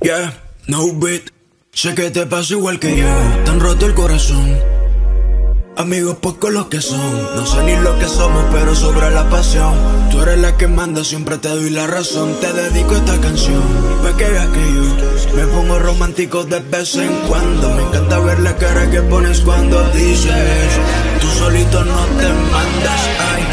Yeah, no beat. Sé que te pasa igual que yo. Te han roto el corazón. Amigos pocos los que son. No sé ni lo que somos, pero sobre la pasión. Tú eres la que manda, siempre te doy la razón. Te dedico esta canción pa' que veas que yo me pongo romántico de vez en cuando. Me encanta ver la cara que pones cuando dices tú solito no te mandas. Ay.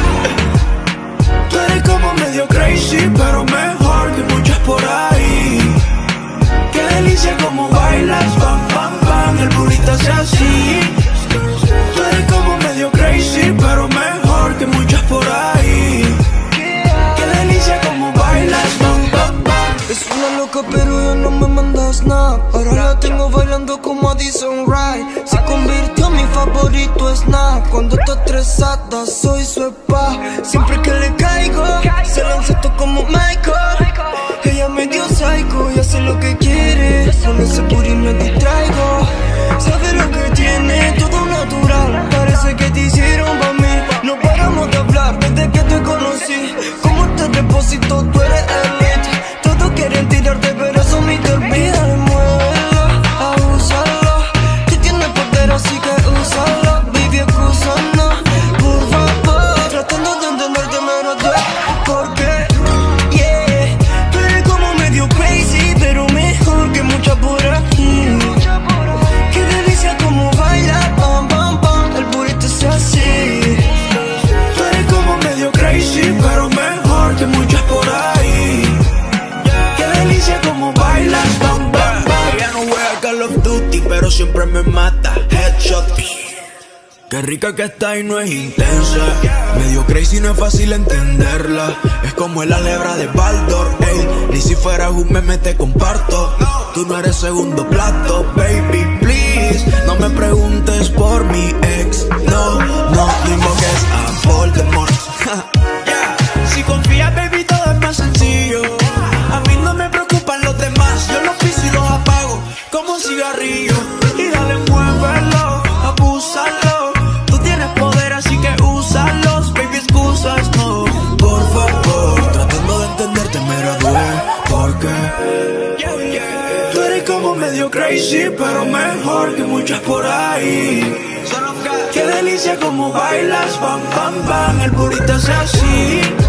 Tú eres como medio crazy, pero mejor que muchas por ahí. Qué delicia como bailas, pam, pam, pam. El burrito hace así. Tú eres como medio crazy, pero mejor que muchas por ahí. Qué delicia como bailas, pam, pam, pam. Es una loca pero ya no me manda snap. Ahora la tengo bailando como Addison Rae. Se convirtió en mi favorito snap. Cuando está estresada soy su spa. Siempre que le caigo se lanza esto como Michael. Ella me dio psycho y hace lo que quiere. Con ese booty me distraigo. Sabe lo que tiene, todo natural. Parece que te hicieron pa' mí. No paramos de hablar desde que te conocí. Como te deposito, tú eres elite. Todos quieren tirarte, pero eso me te olvida. Muévelo, abúsalo. Tú tienes poder, así que úsalo. Baby, excúsanos, por favor. Tratando de entenderte me gradué. Porque, yeah, tú eres como medio crazy, pero mejor que muchas por aquí. Qué delicia como baila, pam, pam, pam. El burrito es así. Tú eres como medio crazy, pero mejor que muchas por ahí. Qué delicia como bailas, bam, bam, bam. Ella no juega Call of Duty, pero siempre me mata. Headshot. Qué rica que está y no es intensa. Medio crazy, no es fácil entenderla. Es como la lebra de Baldor, ey. Ni si fuera un meme te comparto. Tú no eres segundo plato, baby, please. No me preguntes por mi ex. No, no, no invoques a Voldemort. Si confías, baby, todo es más sencillo. A mí no me preocupan los demás. Yo los piso y los apago como un cigarrillo. Y dale, muévelo, abúsalo. Tú tienes poder, así que úsalos. Baby, excusas, no, por favor. Tratando de entenderte me gradué. Porque tú eres como medio crazy, pero mejor que muchas por ahí. Qué delicia como bailas, bam, bam, bam. El burrito hace así.